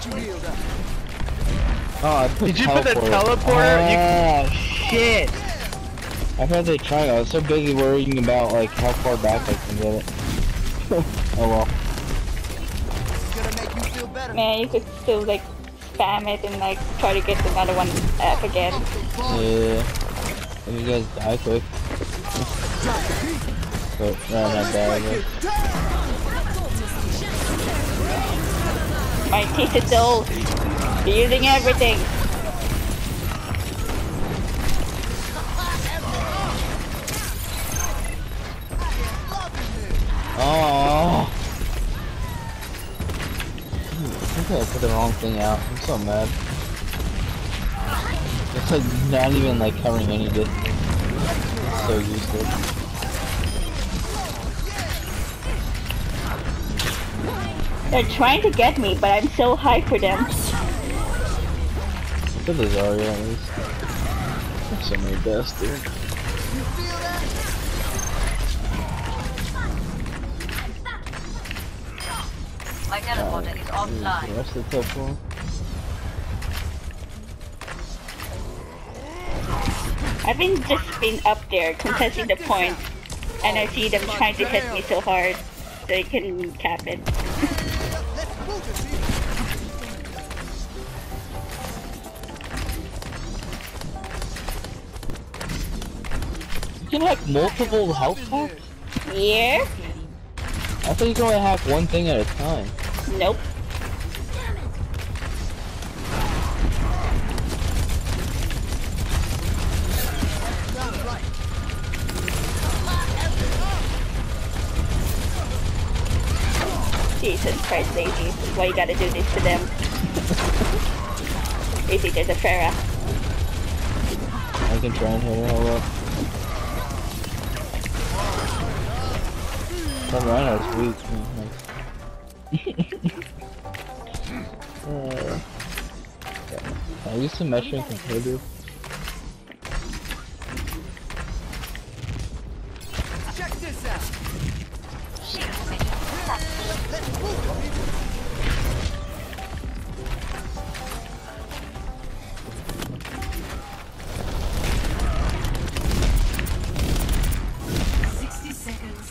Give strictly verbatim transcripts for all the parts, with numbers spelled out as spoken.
Oh, I put Did you put the teleport. teleporter? Oh, shit! I thought they tried. I was so busy worrying about like how far back I can get it. Oh well. Man, you could still like spam it and like try to get another one up again. Yeah. And you guys die quick. But no, not die again. My teeth is old. You're using everything. Oh. I think I put the wrong thing out. I'm so mad. It's like not even like covering any distance. It's so useless. They're trying to get me, but I'm so high for them. Look at Zarya at least. That's so many deaths, dude. My teleporter is offline. The rest of the top floor. I've been just been up there contesting the point, and I see them trying to hit me so hard they can cap it. You can hack multiple health packs? Yeah? I thought you could only hack one thing at a time. Nope. Jesus Christ, Daisy. Why you gotta do this to them? Daisy, there's a Pharah. I can try and hit her, hold up. That Rhino's weak. uh, yeah. I use some meshing computer. Check this out. sixty seconds.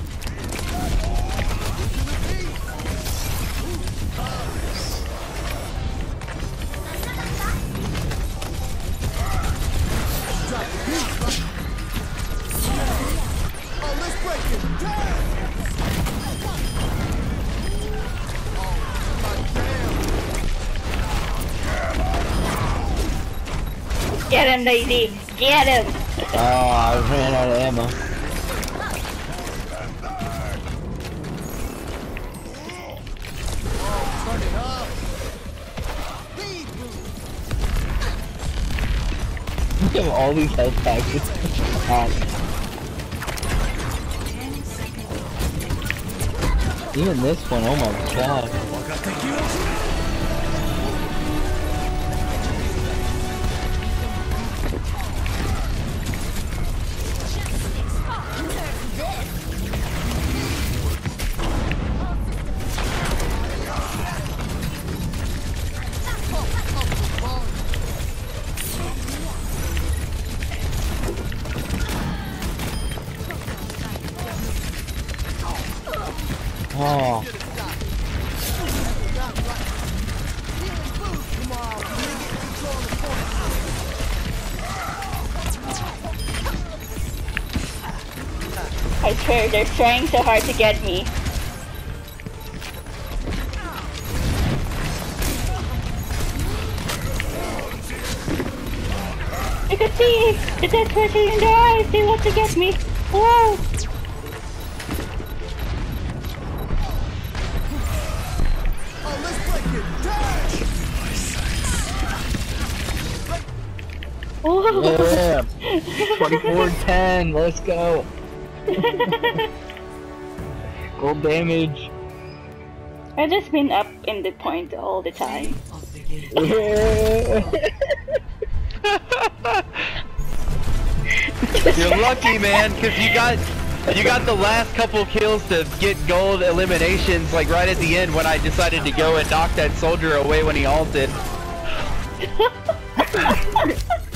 Oh, let's break it. Damn! Get him, Daisy! Get him! Oh, I ran out of ammo. Turn it up. Look at all these health packs. God. Even this one, oh my god. Oh. I swear, they're trying so hard to get me. You can see the desperation in their eyes. They want to get me. Whoa! Oh, let's break it. Damn! Whoa! Yeah. twenty-four ten, let's go. Gold damage. I've just been up in the point all the time. Yeah. You're lucky, man, because you got You got the last couple kills to get gold eliminations, like right at the end when I decided to go and knock that soldier away when he ulted.